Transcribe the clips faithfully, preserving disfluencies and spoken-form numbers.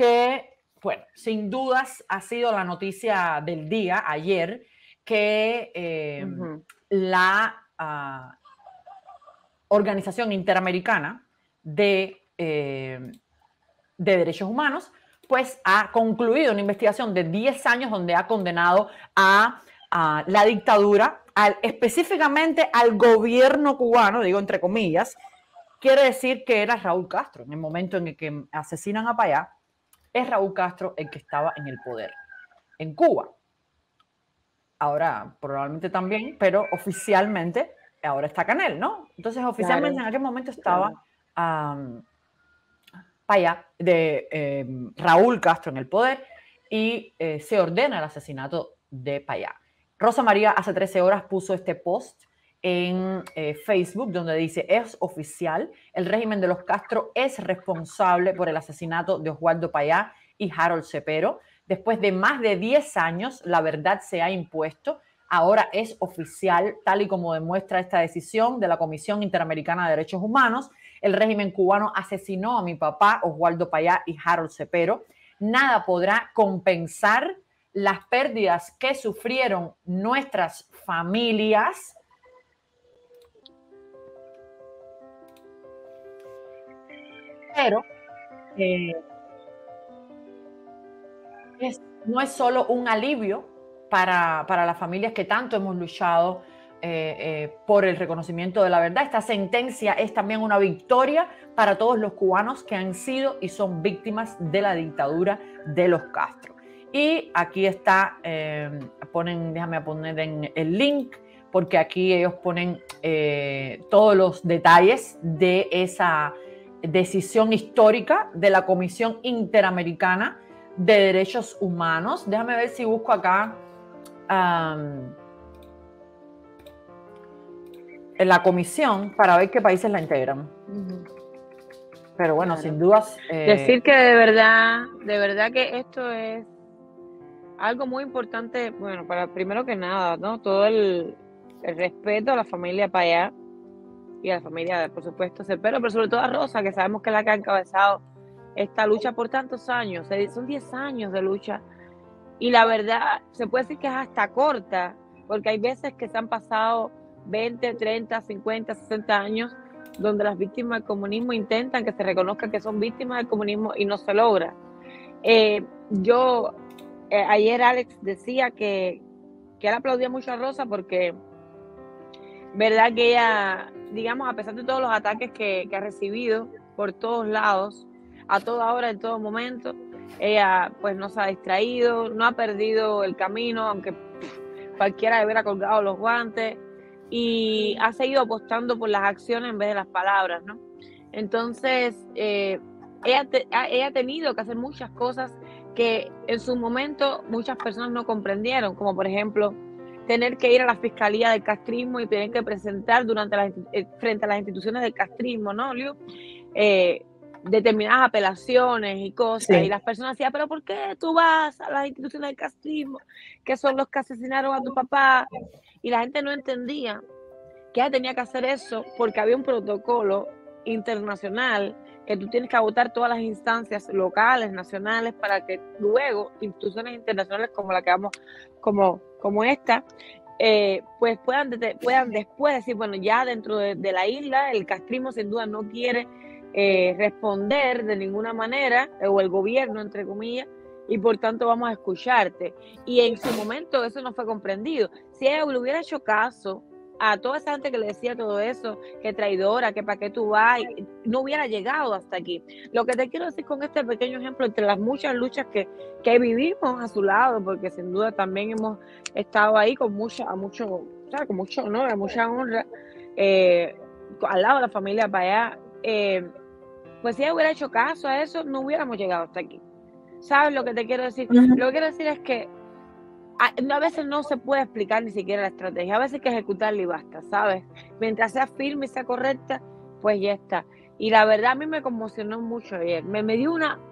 que, bueno, sin dudas ha sido la noticia del día ayer que eh, uh-huh. la uh, Organización Interamericana de, eh, de Derechos Humanos pues ha concluido una investigación de diez años donde ha condenado a, a la dictadura, al, específicamente al gobierno cubano, digo entre comillas. Quiere decir que era Raúl Castro. En el momento en el que asesinan a Payá, es Raúl Castro el que estaba en el poder en Cuba. Ahora probablemente también, pero oficialmente ahora está Canel, ¿no? Entonces oficialmente claro, en aquel momento estaba claro. um, Payá, de eh, Raúl Castro en el poder, y eh, se ordena el asesinato de Payá. Rosa María hace trece horas puso este post en eh, Facebook donde dice: es oficial, el régimen de los Castro es responsable por el asesinato de Oswaldo Payá y Harold Cepero. Después de más de diez años, la verdad se ha impuesto. Ahora es oficial, tal y como demuestra esta decisión de la Comisión Interamericana de Derechos Humanos. El régimen cubano asesinó a mi papá, Oswaldo Payá y Harold Cepero. Nada podrá compensar las pérdidas que sufrieron nuestras familias. Pero eh, es, no es solo un alivio para, para las familias que tanto hemos luchado eh, eh, por el reconocimiento de la verdad. Esta sentencia es también una victoria para todos los cubanos que han sido y son víctimas de la dictadura de los Castro. Y aquí está, eh, ponen, déjame poner en el link, porque aquí ellos ponen eh, todos los detalles de esa decisión histórica de la Comisión Interamericana de Derechos Humanos. Déjame ver si busco acá um, en la comisión para ver qué países la integran. Uh-huh. Pero bueno, claro. Sin dudas... Eh... Decir que de verdad, de verdad que esto es algo muy importante, bueno, para primero que nada, ¿no? Todo el, el respeto a la familia Payá y a la familia, por supuesto, Cepero, pero sobre todo a Rosa, que sabemos que es la que ha encabezado esta lucha por tantos años. Son diez años de lucha. Y la verdad, se puede decir que es hasta corta, porque hay veces que se han pasado veinte, treinta, cincuenta, sesenta años donde las víctimas del comunismo intentan que se reconozca que son víctimas del comunismo y no se logra. Eh, yo, eh, ayer Alex decía que, que él aplaudía mucho a Rosa porque, verdad que ella, digamos, a pesar de todos los ataques que, que ha recibido por todos lados, a toda hora, en todo momento, ella pues no se ha distraído, no ha perdido el camino, aunque pff, cualquiera le hubiera colgado los guantes, y ha seguido apostando por las acciones en vez de las palabras, ¿no? Entonces, eh, ella, te, ella ha tenido que hacer muchas cosas que en su momento muchas personas no comprendieron, como por ejemplo, tener que ir a la fiscalía del castrismo y tener que presentar durante la, frente a las instituciones del castrismo, ¿no, Liu? Eh, determinadas apelaciones y cosas, sí. Y las personas decían, pero ¿por qué tú vas a las instituciones del castrismo, que son los que asesinaron a tu papá? Y la gente no entendía que ella tenía que hacer eso porque había un protocolo internacional que tú tienes que agotar todas las instancias locales, nacionales, para que luego instituciones internacionales como la que vamos, como, como esta, eh, pues puedan, puedan después decir, bueno, ya dentro de, de la isla el castrismo sin duda no quiere Eh, responder de ninguna manera, o el gobierno, entre comillas, y por tanto vamos a escucharte. Y en su momento eso no fue comprendido. Si ella le hubiera hecho caso a toda esa gente que le decía todo eso, que traidora, que para qué tú vas, no hubiera llegado hasta aquí. Lo que te quiero decir con este pequeño ejemplo, entre las muchas luchas que, que vivimos a su lado, porque sin duda también hemos estado ahí con mucha, a mucho, o sea, con mucho honor, a mucha honra, eh, al lado de la familia Payá, eh, pues si ella hubiera hecho caso a eso, no hubiéramos llegado hasta aquí. ¿Sabes lo que te quiero decir? Uh-huh. Lo que quiero decir es que a, a veces no se puede explicar ni siquiera la estrategia, a veces hay que ejecutarla y basta, ¿sabes? Mientras sea firme y sea correcta, pues ya está. Y la verdad a mí me conmocionó mucho ayer, me, me dio una...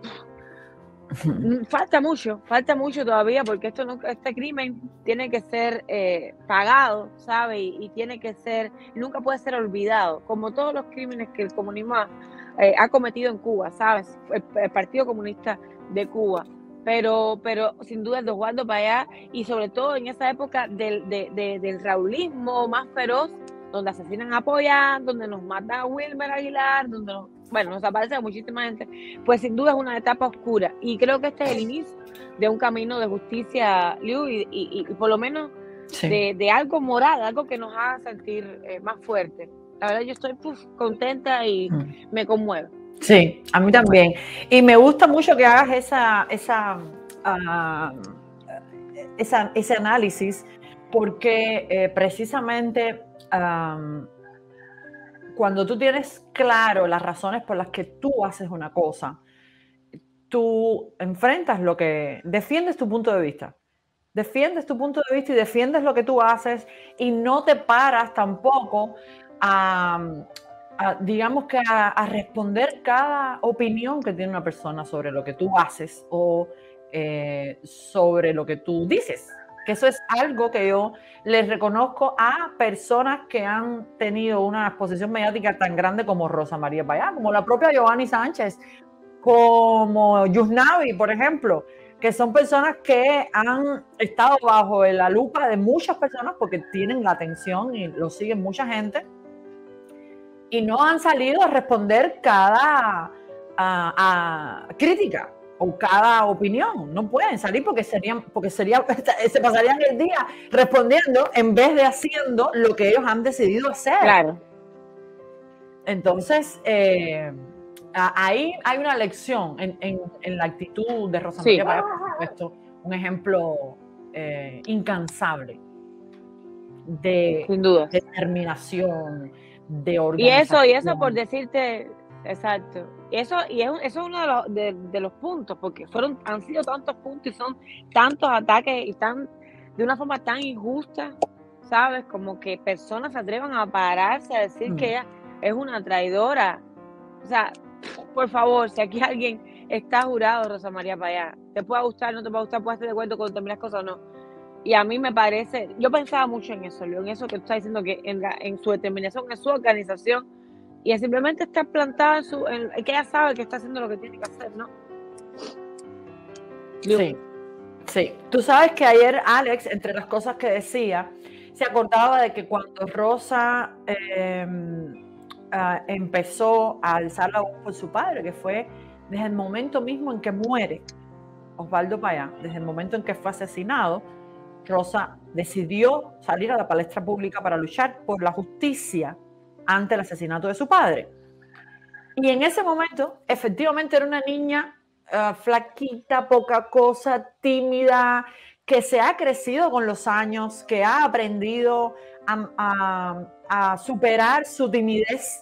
falta mucho, falta mucho todavía, porque esto no, este crimen tiene que ser eh, pagado, ¿sabes? Y, y tiene que ser, nunca puede ser olvidado, como todos los crímenes que el comunismo ha, eh, ha cometido en Cuba, ¿sabes? El, el Partido Comunista de Cuba. Pero, pero sin duda de Osvaldo Payá, y sobre todo en esa época del, de, de, del raulismo más feroz, donde asesinan a Pollán, donde nos matan a Wilmer Aguilar, donde nos, bueno, nos aparece a muchísima gente, pues sin duda es una etapa oscura. Y creo que este es el inicio de un camino de justicia, Liu, y, y, y por lo menos sí. de, de algo moral, algo que nos haga sentir eh, más fuerte. La verdad, yo estoy puf, contenta y mm. me conmueve. Sí, a mí también. Y me gusta mucho que hagas esa, esa, uh, esa, ese análisis, porque eh, precisamente um, cuando tú tienes claro las razones por las que tú haces una cosa, tú enfrentas lo que, defiendes tu punto de vista, defiendes tu punto de vista y defiendes lo que tú haces y no te paras tampoco a... A, digamos que a, a responder cada opinión que tiene una persona sobre lo que tú haces o eh, sobre lo que tú dices. Que eso es algo que yo les reconozco a personas que han tenido una exposición mediática tan grande como Rosa María Payá, como la propia Giovanni Sánchez, como Yusnavi, por ejemplo, que son personas que han estado bajo la lupa de muchas personas porque tienen la atención y lo siguen mucha gente. Y no han salido a responder cada a, a crítica o cada opinión. No pueden salir porque serían, porque sería, se pasarían el día respondiendo en vez de haciendo lo que ellos han decidido hacer. Claro. Entonces, eh, ahí hay una lección en, en, en la actitud de Rosa María Payá, por supuesto, un ejemplo eh, incansable de Sin duda. determinación, de y eso y eso por decirte exacto eso y es, eso es uno de los, de, de los puntos, porque fueron han sido tantos puntos y son tantos ataques y tan de una forma tan injusta, sabes, como que personas se atrevan a pararse a decir mm. que ella es una traidora. O sea, por favor, si aquí alguien está jurado, Rosa María Payá, te pueda gustar, no te pueda gustar, puedes estar de acuerdo con determinadas cosas o no. Y a mí me parece, yo pensaba mucho en eso, Leo, en eso que tú estás diciendo, que en, la, en su determinación, en su organización, y es simplemente estar plantada en su, en, que ella sabe que está haciendo lo que tiene que hacer, ¿no? Leo. Sí, sí. Tú sabes que ayer Alex, entre las cosas que decía, se acordaba de que cuando Rosa eh, uh, empezó a alzar la voz por su padre, que fue desde el momento mismo en que muere Osvaldo Payá, desde el momento en que fue asesinado, Rosa decidió salir a la palestra pública para luchar por la justicia ante el asesinato de su padre. Y en ese momento, efectivamente, era una niña uh, flaquita, poca cosa, tímida, que se ha crecido con los años, que ha aprendido a, a, a superar su timidez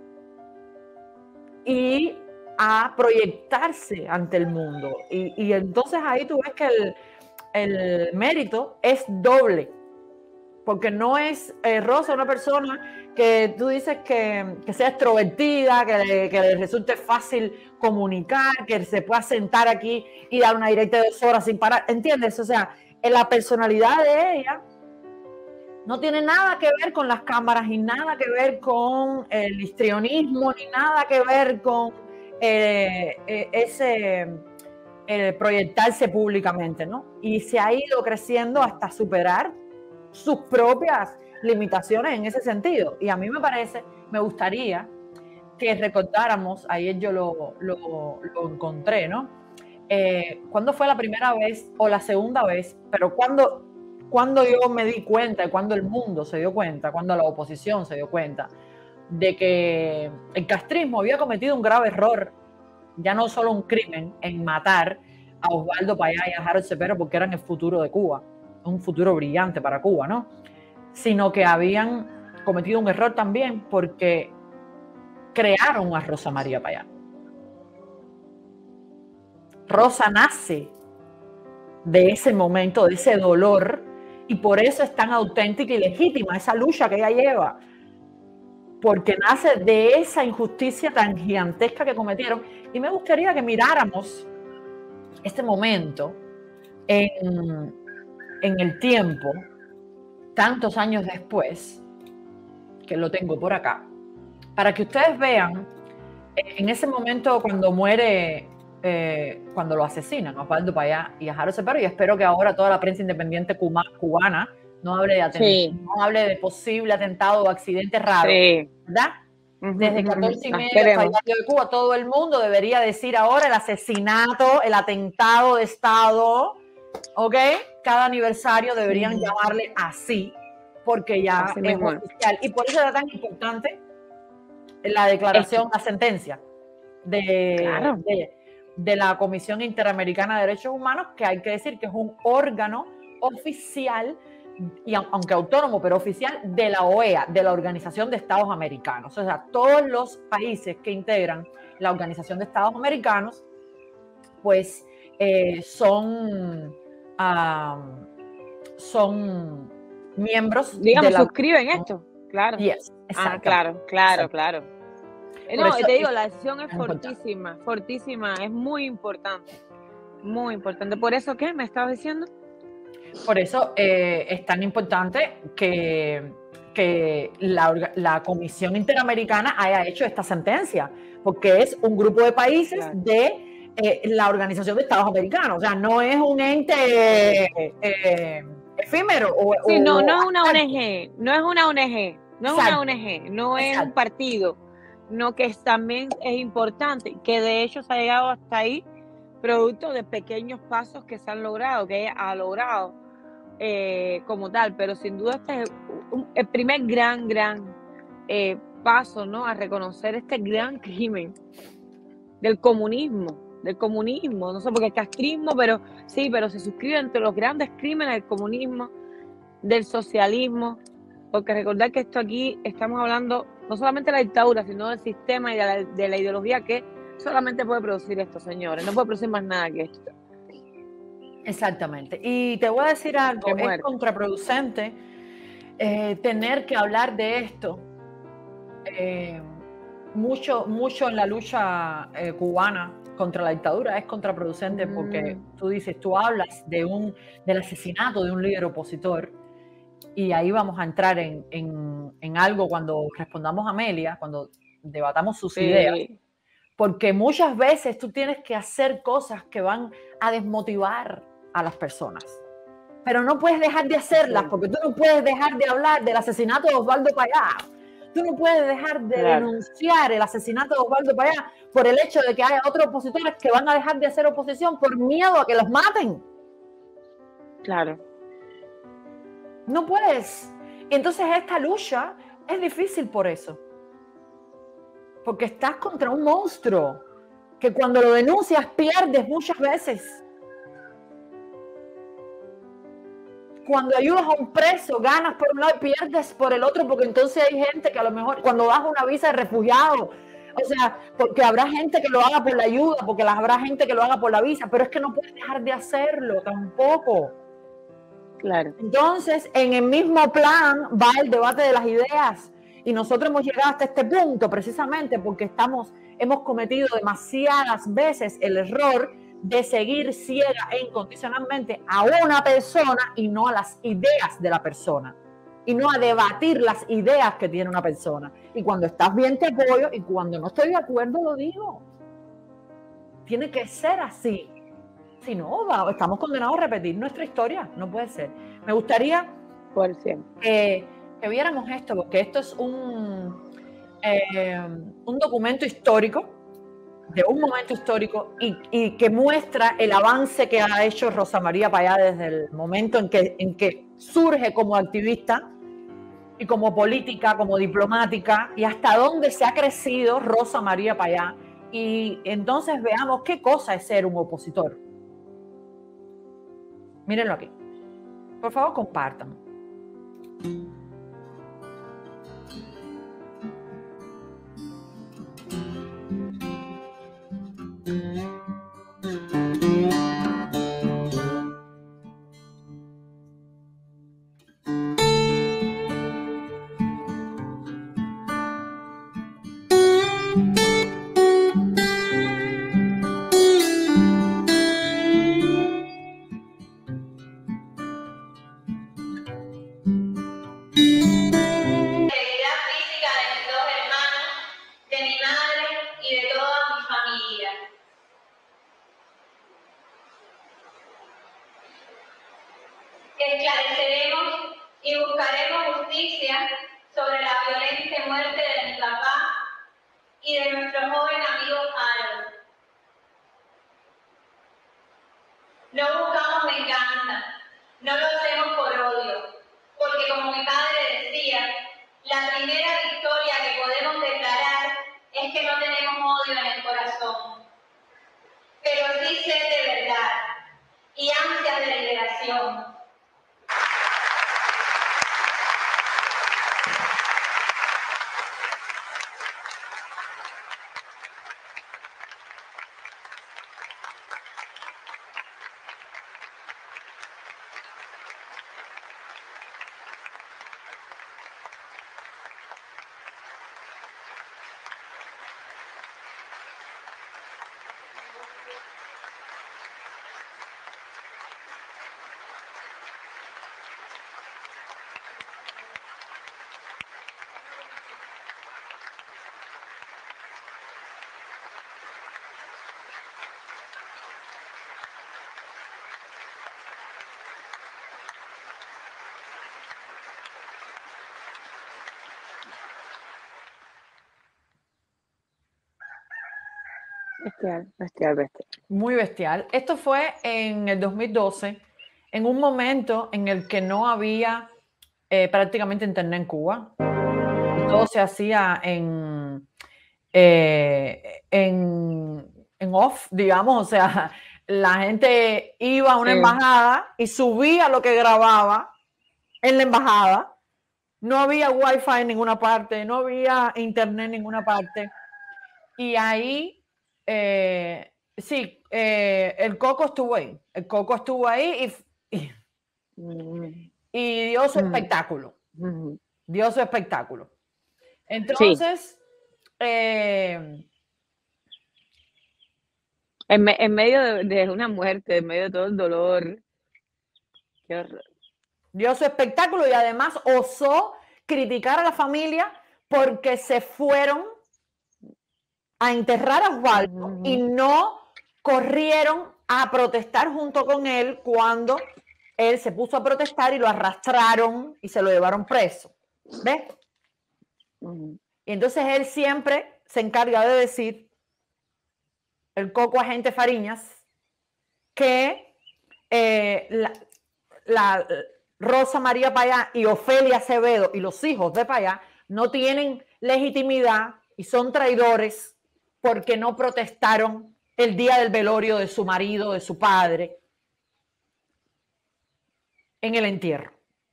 y a proyectarse ante el mundo. Y, y entonces ahí tú ves que el el mérito es doble, porque no es eh, Rosa una persona que tú dices que, que sea extrovertida, que le, que le resulte fácil comunicar, que se pueda sentar aquí y dar una directa de dos horas sin parar, ¿entiendes? O sea, en la personalidad de ella no tiene nada que ver con las cámaras y nada que ver con el histrionismo, ni nada que ver con eh, eh, ese... Eh, proyectarse públicamente, ¿no? Y se ha ido creciendo hasta superar sus propias limitaciones en ese sentido. Y a mí me parece, me gustaría que recordáramos, ayer yo lo, lo, lo encontré, ¿no? Eh, ¿Cuándo fue la primera vez o la segunda vez? Pero cuando, cuando yo me di cuenta y cuando el mundo se dio cuenta, cuando la oposición se dio cuenta de que el castrismo había cometido un grave error, ya no solo un crimen en matar a Osvaldo Payá y a Harold Cepero porque eran el futuro de Cuba, un futuro brillante para Cuba, ¿no? Sino que habían cometido un error también porque crearon a Rosa María Payá. Rosa nace de ese momento, de ese dolor, y por eso es tan auténtica y legítima esa lucha que ella lleva, porque nace de esa injusticia tan gigantesca que cometieron. Y me gustaría que miráramos este momento en, en el tiempo, tantos años después, que lo tengo por acá, para que ustedes vean en ese momento cuando muere eh, cuando lo asesinan a Osvaldo Payá y a Jaro Cepero, y espero que ahora toda la prensa independiente cubana no hable de, sí. no hable de posible atentado o accidente raro, sí. ¿verdad? Desde catorce y medio Esperemos. hasta de Cuba, todo el mundo debería decir ahora el asesinato, el atentado de Estado, ¿ok? Cada aniversario deberían sí. llamarle así, porque ya así es mismo. oficial. Y por eso era tan importante la declaración, Esto. la sentencia de, claro. de, de la Comisión Interamericana de Derechos Humanos, que hay que decir que es un órgano oficial, y aunque autónomo, pero oficial, de la O E A, de la Organización de Estados Americanos. O sea, todos los países que integran la Organización de Estados Americanos, pues eh, son, um, son miembros digamos, de la... suscriben esto, claro. Yes, ah, claro, claro, exacto. claro. Por no, eso te digo, es, la decisión es, es fortísima, importante. fortísima, es muy importante, muy importante. ¿Por eso qué me estabas diciendo? Por eso eh, es tan importante que, que la, la Comisión Interamericana haya hecho esta sentencia, porque es un grupo de países claro. de eh, la Organización de Estados Americanos, o sea, no es un ente eh, eh, efímero. O, sí, o, no, no es una O N G, no es una O N G, no es una O N G, no es Exacto. un partido, no, que es, también es importante, que de hecho se ha llegado hasta ahí producto de pequeños pasos que se han logrado, que ella ha logrado eh, como tal, pero sin duda este es un, el primer gran, gran eh, paso, ¿no? A reconocer este gran crimen del comunismo, del comunismo, no sé, porque el castrismo, pero sí, pero se suscribe entre los grandes crímenes del comunismo, del socialismo, porque recordar que esto aquí estamos hablando no solamente de la dictadura, sino del sistema y de la, de la ideología que solamente puede producir esto, señores, no puede producir más nada que esto. Exactamente. Y te voy a decir algo, es contraproducente eh, tener que hablar de esto eh, mucho, mucho en la lucha eh, cubana contra la dictadura. Es contraproducente mm. porque tú dices, tú hablas de un, del asesinato de un líder opositor, y ahí vamos a entrar en, en, en algo cuando respondamos a Amelia, cuando debatamos sus sí. ideas. Porque muchas veces tú tienes que hacer cosas que van a desmotivar a las personas. Pero no puedes dejar de hacerlas, sí. porque tú no puedes dejar de hablar del asesinato de Osvaldo Payá. Tú no puedes dejar de claro. denunciar el asesinato de Osvaldo Payá por el hecho de que haya otros opositores que van a dejar de hacer oposición por miedo a que los maten. Claro. No puedes. Entonces esta lucha es difícil por eso. Porque estás contra un monstruo que cuando lo denuncias pierdes muchas veces. Cuando ayudas a un preso, ganas por un lado y pierdes por el otro, porque entonces hay gente que a lo mejor, cuando das una visa de refugiado, o sea, porque habrá gente que lo haga por la ayuda, porque habrá gente que lo haga por la visa, pero es que no puedes dejar de hacerlo tampoco. Claro. Entonces, en el mismo plan va el debate de las ideas. Y nosotros hemos llegado hasta este punto precisamente porque estamos, hemos cometido demasiadas veces el error de seguir ciega e incondicionalmente a una persona y no a las ideas de la persona. Y no a debatir las ideas que tiene una persona. Y cuando estás bien te apoyo y cuando no estoy de acuerdo lo digo. Tiene que ser así. Si no, va, estamos condenados a repetir nuestra historia. No puede ser. Me gustaría Por cierto. que... que viéramos esto, porque esto es un, eh, un documento histórico, de un momento histórico, y, y que muestra el avance que ha hecho Rosa María Payá desde el momento en que, en que surge como activista y como política, como diplomática, y hasta dónde se ha crecido Rosa María Payá. Y entonces veamos qué cosa es ser un opositor. Mírenlo aquí. Por favor, compartan. esclareceremos y buscaremos justicia sobre la violenta muerte de mi papá y de nuestro joven amigo Harold. No buscamos venganza, no lo hacemos por odio, porque como mi padre decía, la primera victoria que podemos declarar es que no tenemos odio en el corazón, pero sí sed de verdad y ansia de liberación. Bestial, bestial, bestial. Muy bestial. Esto fue en el dos mil doce, en un momento en el que no había eh, prácticamente internet en Cuba. Todo se hacía en, eh, en, en off, digamos, o sea, la gente iba a una Sí. embajada y subía lo que grababa en la embajada. No había wifi en ninguna parte, no había internet en ninguna parte. Y ahí, eh, sí, eh, el Coco estuvo ahí. El Coco estuvo ahí y, y, Mm. y dio su Mm. espectáculo. Mm. Dio su espectáculo. Entonces, Sí. eh, En, me, en medio de, de una muerte, en medio de todo el dolor. Qué horror. Dio su espectáculo y además osó criticar a la familia porque se fueron a enterrar a Osvaldo Uh-huh. y no corrieron a protestar junto con él cuando él se puso a protestar y lo arrastraron y se lo llevaron preso. ¿Ves? Uh-huh. Y entonces él siempre se encarga de decir, el Coco agente Fariñas, que eh, la, la Rosa María Payá y Ofelia Acevedo y los hijos de Payá no tienen legitimidad y son traidores porque no protestaron el día del velorio de su marido, de su padre, en el entierro.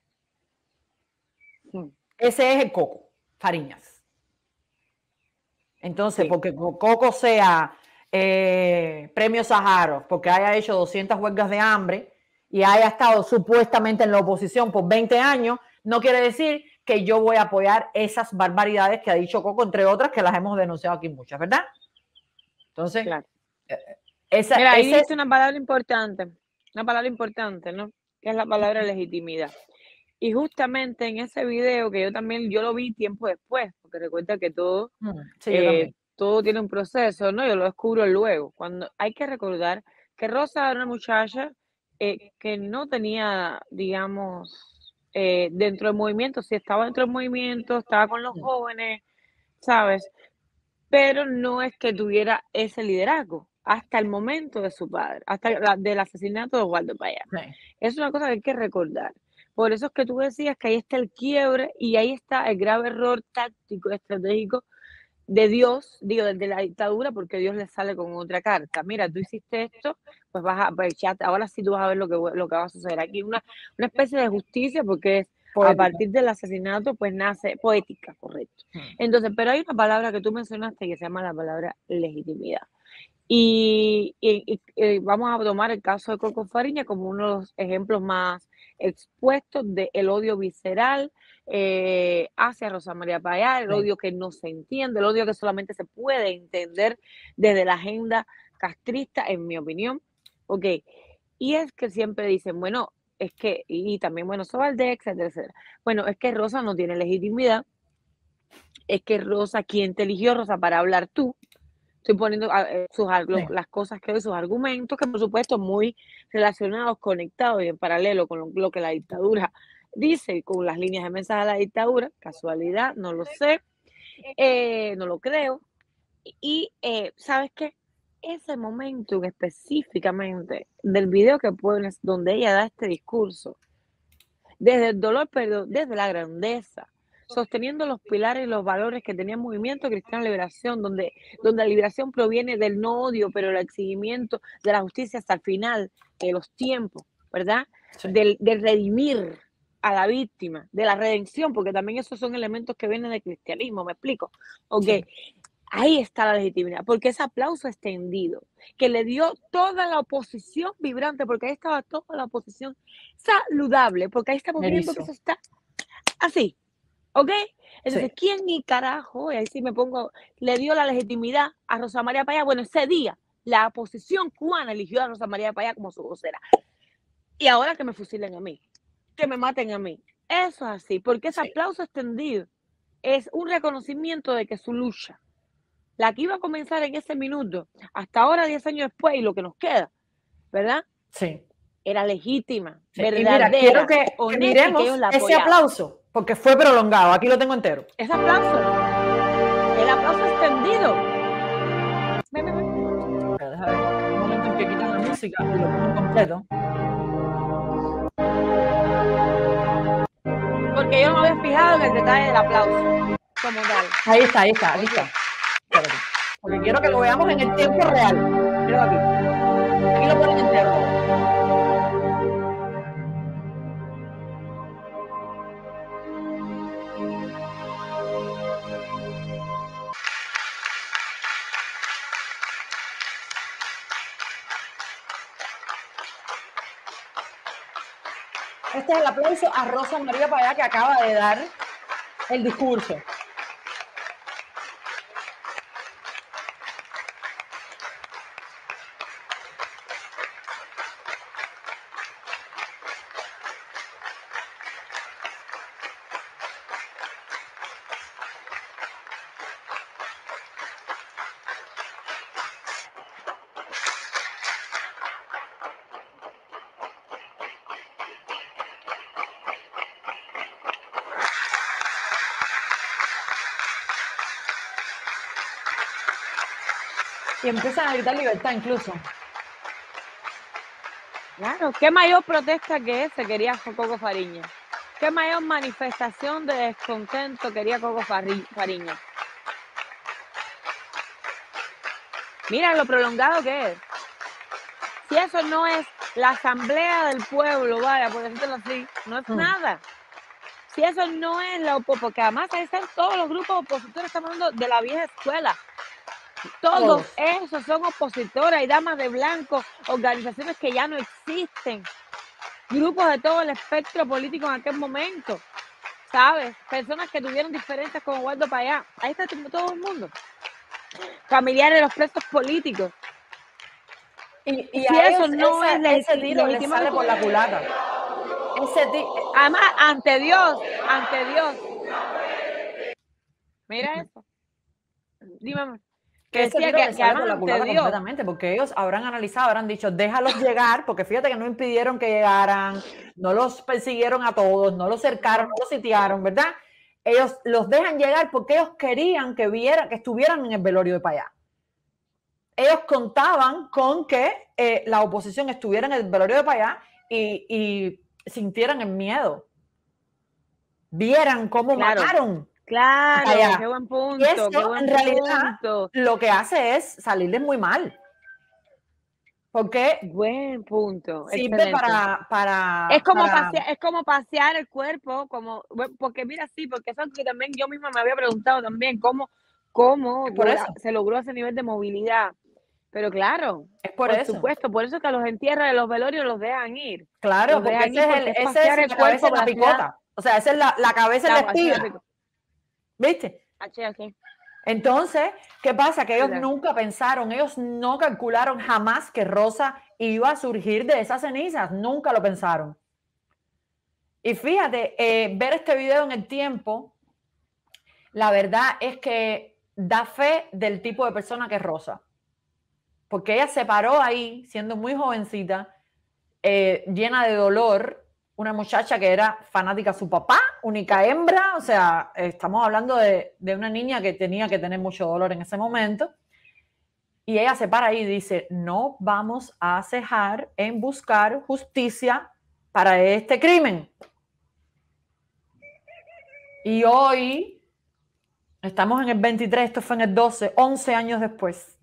Sí. Ese es el Coco Fariñas. Entonces, Sí. porque Coco sea eh, premio Sájarov, porque haya hecho doscientas huelgas de hambre y haya estado supuestamente en la oposición por veinte años, no quiere decir que yo voy a apoyar esas barbaridades que ha dicho Coco, entre otras que las hemos denunciado aquí muchas, ¿verdad? Entonces, claro. esa, Mira, ahí ese dice una palabra importante, una palabra importante, ¿no? Que es la palabra legitimidad. Y justamente en ese video, que yo también, yo lo vi tiempo después, porque recuerda que todo, sí, eh, todo tiene un proceso, ¿no? Yo lo descubro luego. Cuando hay que recordar que Rosa era una muchacha eh, que no tenía, digamos, eh, dentro del movimiento, sí estaba dentro del movimiento, estaba con los jóvenes, ¿sabes? Pero no es que tuviera ese liderazgo hasta el momento de su padre, hasta la, del asesinato de Osvaldo Payá. Sí. Es una cosa que hay que recordar. Por eso es que tú decías que ahí está el quiebre y ahí está el grave error táctico, estratégico de Dios, digo, desde la dictadura, porque Dios le sale con otra carta. Mira, tú hiciste esto, pues vas a, pues ya, ahora sí tú vas a ver lo que, lo que va a suceder aquí. Una, una especie de justicia, porque es, a partir del asesinato, pues nace poética, correcto. Entonces, pero hay una palabra que tú mencionaste que se llama la palabra legitimidad. Y, y, y vamos a tomar el caso de Coco Fariña como uno de los ejemplos más expuestos del odio visceral eh, hacia Rosa María Payá, el Sí. odio que no se entiende, el odio que solamente se puede entender desde la agenda castrista, en mi opinión. Ok, y es que siempre dicen, bueno, es que, y también, bueno, Sobaldex, etcétera, etcétera. Bueno, es que Rosa no tiene legitimidad, es que Rosa, ¿quién te eligió, Rosa, para hablar tú? Estoy poniendo uh, sus, Sí. las cosas que sus argumentos, que por supuesto muy relacionados, conectados y en paralelo con lo, lo que la dictadura dice, con las líneas de mensaje de la dictadura. Casualidad, no lo sé, eh, no lo creo. Y, eh, ¿sabes qué? Ese momento específicamente del video que pones, donde ella da este discurso, desde el dolor, pero desde la grandeza, sosteniendo los pilares y los valores que tenía el movimiento Cristiano Liberación, donde, donde la liberación proviene del no odio, pero el exigimiento de la justicia hasta el final de los tiempos, ¿verdad? Sí. Del, del redimir a la víctima, de la redención, porque también esos son elementos que vienen del cristianismo, ¿me explico? Ok, sí. Ahí está la legitimidad, porque ese aplauso extendido que le dio toda la oposición vibrante, porque ahí estaba toda la oposición saludable, porque ahí estamos viendo que eso está así, ¿ok? Entonces, sí. ¿Quién ni carajo, y ahí sí me pongo, le dio la legitimidad a Rosa María Payá? Bueno, ese día la oposición cubana eligió a Rosa María Payá como su vocera. Y ahora que me fusilen a mí, que me maten a mí. Eso es así, porque ese sí. aplauso extendido es un reconocimiento de que su lucha, la que iba a comenzar en ese minuto, hasta ahora, diez años después, y lo que nos queda, ¿verdad? Sí. Era legítima, sí. verdadera, y mira, quiero que, que miremos que ese aplauso, porque fue prolongado. Aquí lo tengo entero. Ese aplauso, el aplauso extendido. Ven, ven, ven. Deja ver, un momento en que quitan la música y lo pongo completo. Porque yo no me había fijado en el detalle del aplauso. Como tal. Ahí está, ahí está, ahí está. Porque quiero que lo veamos en el tiempo real. Míralo aquí. Aquí lo ponen entero. Este es el aplauso a Rosa María Payá, que acaba de dar el discurso. Y empiezan a gritar libertad incluso. Claro, ¿qué mayor protesta que ese quería Coco Fariña? ¿Qué mayor manifestación de descontento quería Coco Fariña? Mira lo prolongado que es. Si eso no es la asamblea del pueblo, vaya, por decirlo así, no es mm. nada. Si eso no es la oposición, porque además ahí están todos los grupos opositores, estamos hablando de la vieja escuela. Todos oh. esos son opositores, hay damas de blanco, organizaciones que ya no existen, grupos de todo el espectro político en aquel momento, ¿sabes? Personas que tuvieron diferencias como Waldo Payá, ahí está todo el mundo, familiares de los presos políticos. Y, y si eso no esa, es ese tiro le sale por la culata. Ese tiro. Además, ante Dios, ante Dios. Mira eso. Dime. Que ese tiro le sale por la culata completamente, porque ellos habrán analizado, habrán dicho, déjalos llegar, porque fíjate que no impidieron que llegaran, no los persiguieron a todos, no los cercaron, no los sitiaron, ¿verdad? Ellos los dejan llegar porque ellos querían que viera, que estuvieran en el velorio de Payá. Ellos contaban con que eh, la oposición estuviera en el velorio de Payá y, y sintieran el miedo. Vieran cómo claro. mataron. Claro, Payá. Qué buen punto. Y eso, qué buen en realidad, punto. lo que hace es salirles muy mal. Porque buen punto. Sirve para, para, es como para... pasear, es como pasear el cuerpo, como porque mira, sí, porque eso que también yo misma me había preguntado también, cómo, cómo por eso. se logró ese nivel de movilidad. Pero claro, es por, por eso. supuesto, por eso que a los entierros de los velorios los dejan ir. Claro, porque ese es, el, ese es el la cabeza en la picota. O sea, esa es la, la cabeza en la espiga. ¿Viste? Okay. Entonces, ¿qué pasa? Que ellos claro. nunca pensaron, ellos no calcularon jamás que Rosa iba a surgir de esas cenizas. Nunca lo pensaron. Y fíjate, eh, ver este video en el tiempo, la verdad es que da fe del tipo de persona que es Rosa. Porque ella se paró ahí, siendo muy jovencita, eh, llena de dolor, una muchacha que era fanática a su papá, única hembra, o sea, estamos hablando de, de una niña que tenía que tener mucho dolor en ese momento. Y ella se para ahí y dice, no vamos a cejar en buscar justicia para este crimen. Y hoy, estamos en el veintitrés, esto fue en el doce, once años después,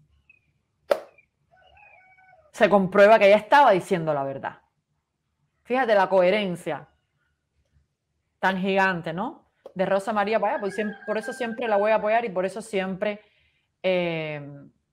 se comprueba que ella estaba diciendo la verdad. Fíjate la coherencia tan gigante, ¿no? De Rosa María Payá, por, por eso siempre la voy a apoyar y por eso siempre eh,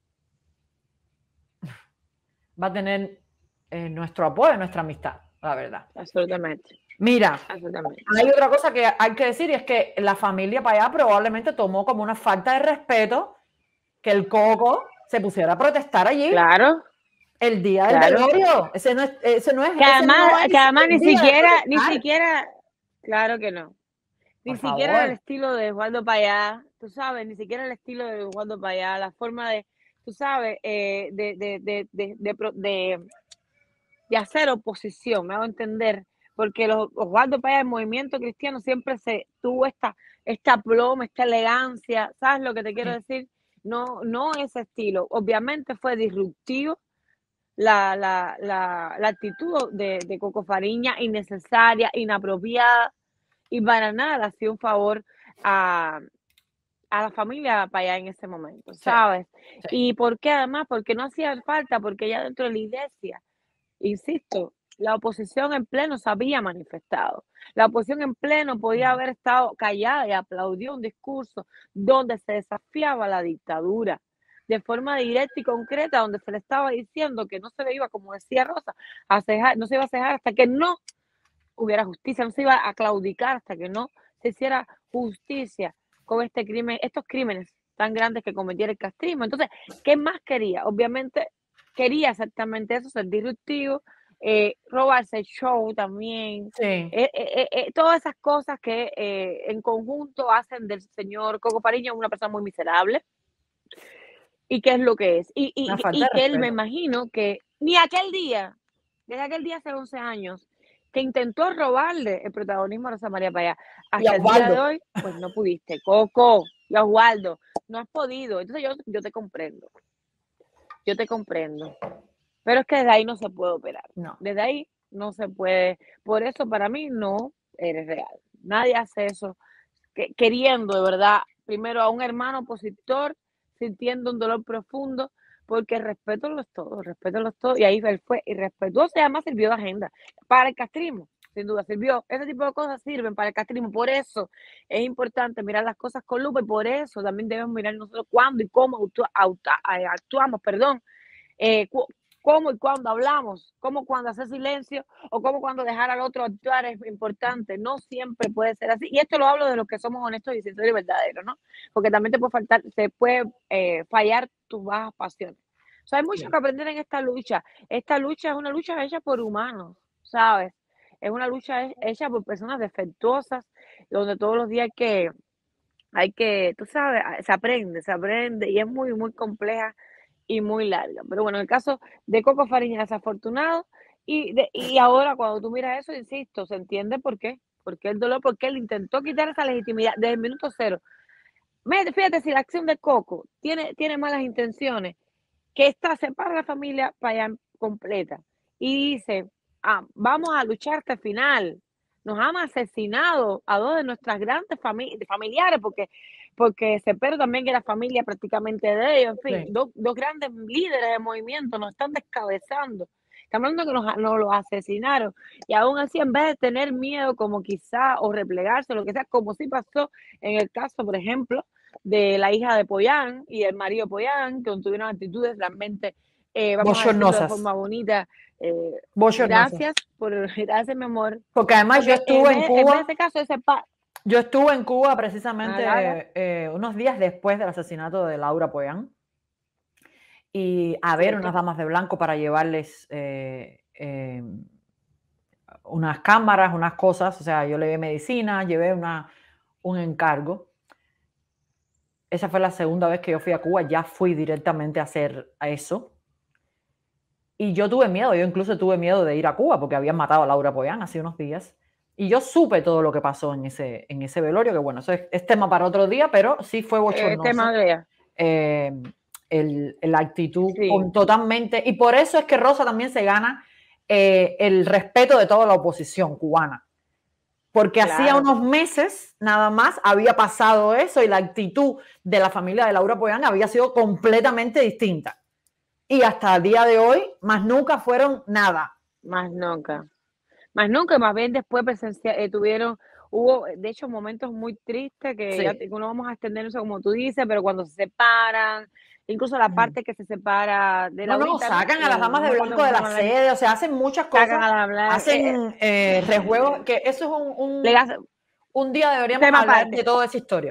va a tener eh, nuestro apoyo, nuestra amistad, la verdad. Absolutamente. Mira, Absolutamente. Hay otra cosa que hay que decir y es que la familia Payá probablemente tomó como una falta de respeto que el Coco se pusiera a protestar allí. Claro. El día del claro. velorio. Ese no es, ese no es, que además, no es que además ni siquiera, ni siquiera, claro que no. Ni Por siquiera favor. el estilo de Osvaldo Payá, tú sabes, ni siquiera el estilo de Osvaldo Payá, la forma de, tú sabes, eh, de, de, de, de, de, de, de hacer oposición, me hago entender, porque los Osvaldo Payá, el movimiento cristiano siempre se tuvo esta, esta ploma, esta elegancia, ¿sabes lo que te quiero decir? No, no ese estilo. Obviamente fue disruptivo la, la, la, la actitud de, de Coco Fariña, innecesaria, inapropiada, y para nada hacía un favor a, a la familia para allá en ese momento, ¿sabes? Sí, sí. ¿Y por qué además? Porque no hacía falta, porque ya dentro de la iglesia, insisto, la oposición en pleno se había manifestado. La oposición en pleno podía haber estado callada y aplaudió un discurso donde se desafiaba la dictadura de forma directa y concreta, donde se le estaba diciendo que no se le iba, como decía Rosa, a cejar, no se iba a cejar hasta que no hubiera justicia, no se iba a claudicar hasta que no se hiciera justicia con este crimen, estos crímenes tan grandes que cometiera el castrismo. Entonces, ¿qué más quería? Obviamente quería exactamente eso, ser disruptivo, eh, robarse el show también, sí. eh, eh, eh, todas esas cosas que eh, en conjunto hacen del señor Coco Fariña una persona muy miserable. ¿Y qué es lo que es? Y, y, y que él, me imagino que ni aquel día, desde aquel día hace once años, que intentó robarle el protagonismo a Rosa María Payá, hasta el día de hoy, pues no pudiste. Coco y Osvaldo, no has podido. Entonces yo, yo te comprendo. Yo te comprendo. Pero es que desde ahí no se puede operar. No. Desde ahí no se puede. Por eso para mí no eres real. Nadie hace eso que, queriendo de verdad, primero a un hermano opositor, sintiendo un dolor profundo, porque respeto los todos, respeto los todos, y ahí él fue irrespetuoso y además sirvió de agenda para el castrismo, sin duda sirvió. Ese tipo de cosas sirven para el castrismo, por eso es importante mirar las cosas con lupa y por eso también debemos mirar nosotros cuándo y cómo autua, autua, actuamos, perdón, eh, cu cómo y cuándo hablamos, cómo cuando hacer silencio o cómo cuando dejar al otro actuar es importante. No siempre puede ser así. Y esto lo hablo de los que somos honestos y sinceros y verdaderos, ¿no? Porque también te puede faltar, te puede eh, fallar tus bajas pasiones. O sea, hay mucho que aprender en esta lucha. Esta lucha es una lucha hecha por humanos, ¿sabes? Es una lucha hecha por personas defectuosas, donde todos los días hay que, hay que, tú sabes, se aprende, se aprende y es muy, muy compleja y muy larga. Pero bueno, en el caso de Coco Fariña, desafortunado, y, de, y ahora cuando tú miras eso, insisto, se entiende por qué, porque el dolor, porque él intentó quitar esa legitimidad desde el minuto cero. Fíjate, si la acción de Coco tiene, tiene malas intenciones, que esta separa a la familia para allá completa y dice, ah, vamos a luchar hasta el final. Nos han asesinado a dos de nuestras grandes fami familiares, porque porque Cepero también era familia prácticamente de ellos, en fin, sí. dos, dos grandes líderes del movimiento nos están descabezando. Estamos hablando que nos, nos los asesinaron y aún así, en vez de tener miedo como quizá o replegarse o lo que sea, como sí pasó en el caso, por ejemplo, de la hija de Pollán y el marido de Pollán, que tuvieron actitudes realmente, eh, vamos a decirlo de forma bonita. Eh, gracias, por, gracias, mi amor. Porque además Porque yo estuve en, en Cuba. En vez de ese caso, ese pa Yo estuve en Cuba precisamente ah, eh, unos días después del asesinato de Laura Pollán y a ver unas damas de blanco para llevarles eh, eh, unas cámaras, unas cosas, o sea, yo llevé medicina, llevé una, un encargo esa fue la segunda vez que yo fui a Cuba, ya fui directamente a hacer a eso. Y yo tuve miedo, yo incluso tuve miedo de ir a Cuba porque habían matado a Laura Pollán hace unos días. Y yo supe todo lo que pasó en ese, en ese velorio, que bueno, eso es, es tema para otro día, pero sí fue bochornoso. Eh, tema de... eh, el, la actitud sí. con, totalmente... Y por eso es que Rosa también se gana eh, el respeto de toda la oposición cubana. Porque claro. hacía unos meses nada más había pasado eso y la actitud de la familia de Laura Pollán había sido completamente distinta. Y hasta el día de hoy, más nunca fueron nada. Más nunca. Más nunca, más bien después presencia, eh, tuvieron, hubo de hecho momentos muy tristes que sí. ya no vamos a extender eso como tú dices, pero cuando se separan, incluso la parte que se separa de la No, no, sacan a las damas de blanco de la sede, o sea, hacen muchas cosas, a hablar, hacen eh, rejuegos, que eso es un, un, un día deberíamos hablar parte. de toda esa historia.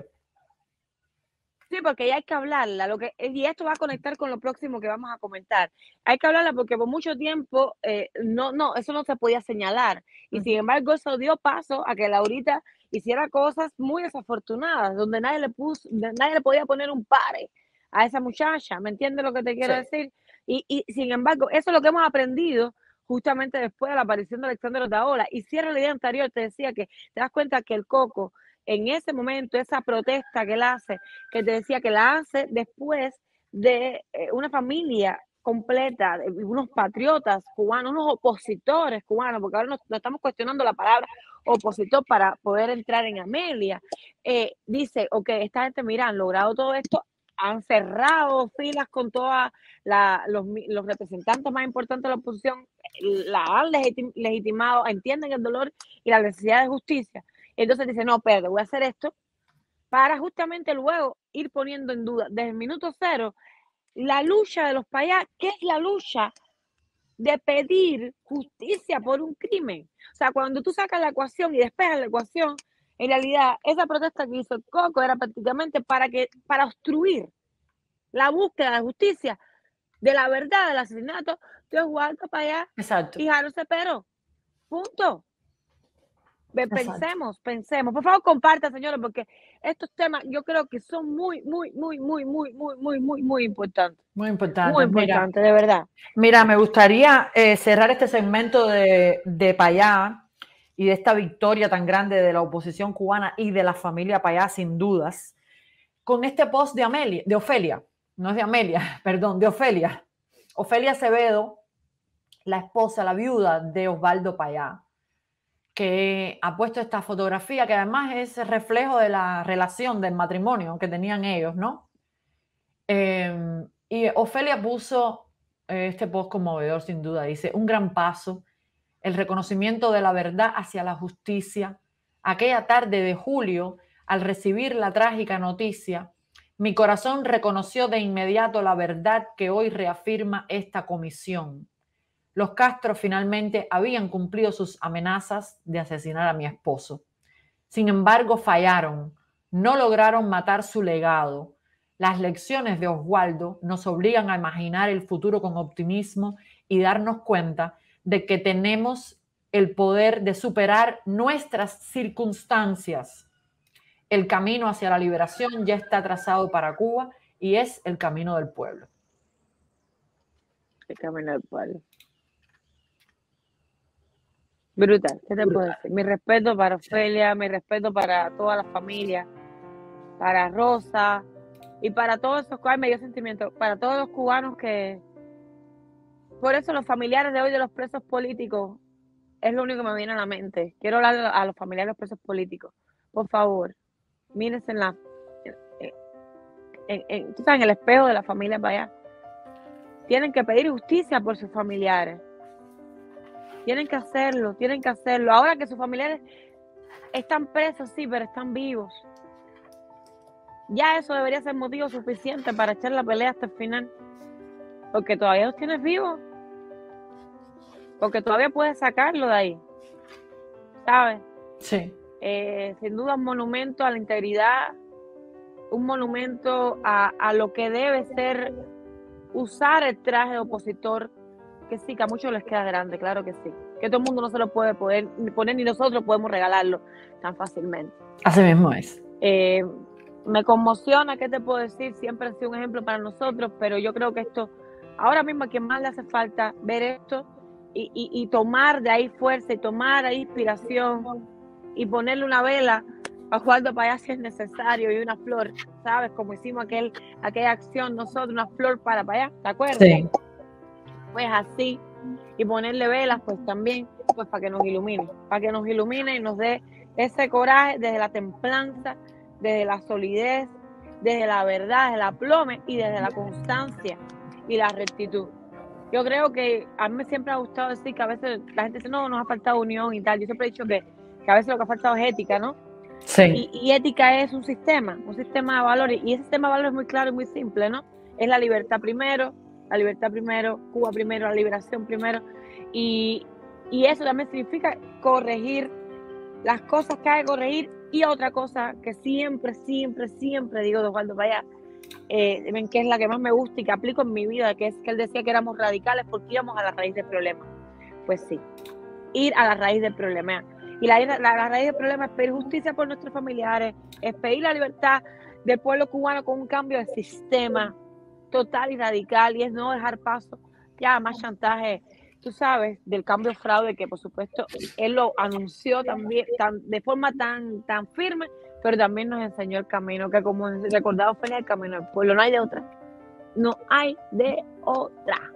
Sí, porque ya hay que hablarla, lo que, y esto va a conectar con lo próximo que vamos a comentar. Hay que hablarla porque por mucho tiempo eh, no, no, eso no se podía señalar. Y uh-huh. sin embargo, eso dio paso a que Laurita hiciera cosas muy desafortunadas, donde nadie le puso, nadie le podía poner un pare a esa muchacha. ¿Me entiendes lo que te quiero sí. decir? Y, y sin embargo, eso es lo que hemos aprendido justamente después de la aparición de Alexandre Otaola. Y cierra la idea anterior, te decía que te das cuenta que el Coco, en ese momento, esa protesta que él hace, que te decía que la hace después de eh, una familia completa, de unos patriotas cubanos, unos opositores cubanos, porque ahora nos, nos estamos cuestionando la palabra opositor para poder entrar en Amelia. Eh, dice, ok, esta gente, mira, han logrado todo esto, han cerrado filas con todos los, los representantes más importantes de la oposición, la han legitim, legitimado, entienden el dolor y la necesidad de justicia. Entonces dice, no, espérate, voy a hacer esto para justamente luego ir poniendo en duda desde el minuto cero la lucha de los payás, que es la lucha de pedir justicia por un crimen. O sea, cuando tú sacas la ecuación y despejas la ecuación, en realidad esa protesta que hizo el Coco era prácticamente para, que, para obstruir la búsqueda de justicia de la verdad del asesinato de Oswaldo Payá y Harold Cepero. Punto. Pensemos, Exacto. pensemos. Por favor, compartan, señores, porque estos temas yo creo que son muy, muy, muy, muy, muy, muy, muy, muy, muy importantes. Muy importantes. Muy importantes, de verdad. Mira, me gustaría eh, cerrar este segmento de, de Payá y de esta victoria tan grande de la oposición cubana y de la familia Payá, sin dudas, con este post de Amelia, de Ofelia, no es de Amelia, perdón, de Ofelia. Ofelia Acevedo, la esposa, la viuda de Osvaldo Payá, que ha puesto esta fotografía que además es reflejo de la relación, del matrimonio que tenían ellos, ¿no? Eh, y Ofelia puso eh, este post conmovedor, sin duda. Dice, un gran paso, el reconocimiento de la verdad hacia la justicia. Aquella tarde de julio, al recibir la trágica noticia, mi corazón reconoció de inmediato la verdad que hoy reafirma esta comisión. Los Castro finalmente habían cumplido sus amenazas de asesinar a mi esposo. Sin embargo, fallaron. No lograron matar su legado. Las lecciones de Oswaldo nos obligan a imaginar el futuro con optimismo y darnos cuenta de que tenemos el poder de superar nuestras circunstancias. El camino hacia la liberación ya está trazado para Cuba y es el camino del pueblo. El camino del pueblo. Brutal, ¿qué te Brutal. puedo decir? Mi respeto para Ofelia, mi respeto para toda la familia, para Rosa y para todos esos cubanos, me dio sentimiento, para todos los cubanos que, por eso los familiares de hoy de los presos políticos, es lo único que me viene a la mente. Quiero hablar a los familiares de los presos políticos. Por favor, mírense en la, en, en, en, tú sabes, en el espejo de la familia para allá. Tienen que pedir justicia por sus familiares. Tienen que hacerlo, tienen que hacerlo. Ahora que sus familiares están presos, sí, pero están vivos. Ya eso debería ser motivo suficiente para echar la pelea hasta el final. Porque todavía los tienes vivos. Porque todavía puedes sacarlo de ahí. ¿Sabes? Sí. Eh, sin duda un monumento a la integridad, un monumento a, a lo que debe ser usar el traje de opositor, que sí, que a muchos les queda grande, claro que sí. Que todo el mundo no se lo puede poder poner, ni nosotros podemos regalarlo tan fácilmente. Así mismo es. Eh, me conmociona, ¿qué te puedo decir? Siempre ha sido un ejemplo para nosotros, pero yo creo que esto, ahora mismo a quien más le hace falta ver esto y, y, y tomar de ahí fuerza y tomar ahí inspiración y ponerle una vela a Osvaldo Payá si es necesario y una flor, ¿sabes? Como hicimos aquel, aquella acción nosotros, una flor para Payá, ¿te acuerdas? Sí. Pues así, y ponerle velas, pues también, pues para que nos ilumine, para que nos ilumine y nos dé ese coraje desde la templanza, desde la solidez, desde la verdad, desde el aplome y desde la constancia y la rectitud. Yo creo que a mí siempre me ha gustado decir que a veces la gente dice, no, nos ha faltado unión y tal. Yo siempre he dicho que, que a veces lo que ha faltado es ética, ¿no? Sí. Y, y ética es un sistema, un sistema de valores, y ese sistema de valores es muy claro y muy simple, ¿no? Es la libertad primero, la libertad primero, Cuba primero, la liberación primero, y, y eso también significa corregir las cosas que hay que corregir. Y otra cosa que siempre, siempre, siempre digo de Osvaldo Payá, eh, ven que es la que más me gusta y que aplico en mi vida, que es que él decía que éramos radicales porque íbamos a la raíz del problema. Pues sí, ir a la raíz del problema. Y la, la, la raíz del problema es pedir justicia por nuestros familiares, es pedir la libertad del pueblo cubano con un cambio de sistema total y radical, y es no dejar paso ya más chantaje, tú sabes, del cambio fraude, que por supuesto él lo anunció también tan, de forma tan, tan firme, pero también nos enseñó el camino, que como recordaba Félix, el camino del pueblo, no hay de otra, no hay de otra.